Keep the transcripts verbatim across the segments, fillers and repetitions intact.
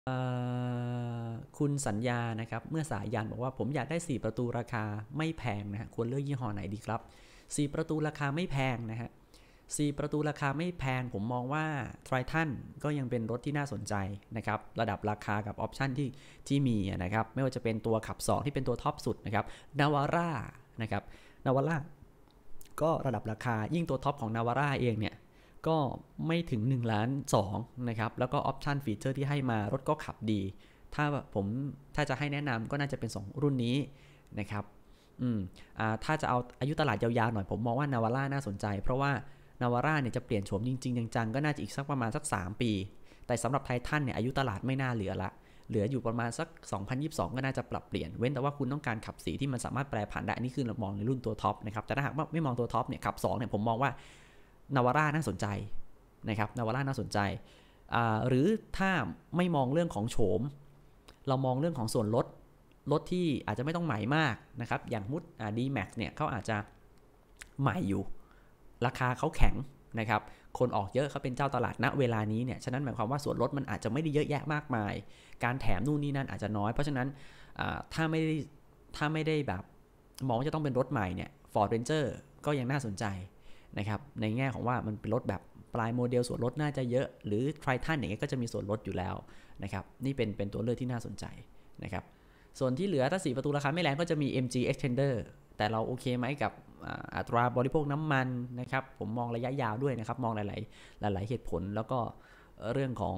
เอ่อคุณสัญญานะครับเมื่อสายันบอกว่าผมอยากได้สี่ประตูราคาไม่แพงนะฮะควรเลือกยี่ห้อไหนดีครับสี่ประตูราคาไม่แพงนะฮะสี่ประตูราคาไม่แพงผมมองว่า Triton ก็ยังเป็นรถที่น่าสนใจนะครับระดับราคากับออปชันที่ที่มีนะครับไม่ว่าจะเป็นตัวขับสองที่เป็นตัวท็อปสุดนะครับ Navara นะครับ Navara ก็ระดับราคายิ่งตัวท็อปของ Navara เองเนี่ยก็ไม่ถึงหนึ่งล้านสองนะครับแล้วก็ออปชันฟีเจอร์ที่ให้มารถก็ขับดีถ้าผมถ้าจะให้แนะนำก็น่าจะเป็นสองรุ่นนี้นะครับอืมอ่าถ้าจะเอาอายุตลาดยาวๆหน่อยผมมองว่า Navara น่าสนใจเพราะว่า Navara เนี่ยจะเปลี่ยนโฉมจริงๆจังๆก็น่าจะอีกสักประมาณสักสามปีแต่สำหรับ Titan เนี่ยอายุตลาดไม่น่าเหลือละเหลืออยู่ประมาณสักสองพันยี่สิบสองก็น่าจะปรับเปลี่ยนเว้นแต่ว่าคุณต้องการขับสีที่มันสามารถแปรผันได้อันนี้คือเรามองในรุ่นตัวท็อปนะครับแต่ถ้าหากว่าไม่มองตัวท็อปเนี่ยขับสองเนี่ยผมมองว่านาวาร่าน่าสนใจนะครับนาวาร่าน่าสนใจหรือถ้าไม่มองเรื่องของโฉมเรามองเรื่องของส่วนลดรถที่อาจจะไม่ต้องใหม่มากนะครับอย่างมุดดีแม็กซ์เนี่ยเขาอาจจะใหม่อยู่ราคาเขาแข็งนะครับคนออกเยอะเขาเป็นเจ้าตลาดณเวลานี้เนี่ยฉะนั้นหมายความว่าส่วนลดมันอาจจะไม่ได้เยอะแยะมากมายการแถมนู่นนี่นั่นอาจจะน้อยเพราะฉะนั้นถ้าไม่ได้ถ้าไม่ได้แบบมองว่าจะต้องเป็นรถใหม่เนี่ย Ford Ranger ก็ยังน่าสนใจนะครับในแง่ของว่ามันเป็นรถแบบปลายโมเดลส่วนลดน่าจะเยอะหรือ Triton อย่างเงี้ยก็จะมีส่วนลดอยู่แล้วนะครับนี่เป็นเป็นตัวเลือกที่น่าสนใจนะครับส่วนที่เหลือถ้าสี่ประตูราคาไม่แรงก็จะมี เอ็ม จี Extender แต่เราโอเคไหมกับอัตราบริโภคน้ำมันนะครับผมมองระยะยาวด้วยนะครับมองหลายๆหลายๆเหตุผลแล้วก็เรื่องของ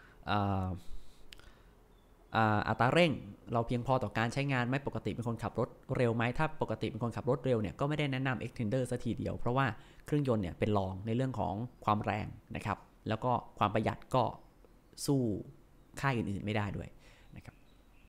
อัตราเร่งเราเพียงพอต่อการใช้งานไหมปกติเป็นคนขับรถเร็วไหมถ้าปกติเป็นคนขับรถเร็วเนี่ยก็ไม่ได้แนะนำ Extender ซะทีเดียวเพราะว่าเครื่องยนต์เนี่ยเป็นรองในเรื่องของความแรงนะครับแล้วก็ความประหยัดก็สู้ค่ายอื่นๆไม่ได้ด้วย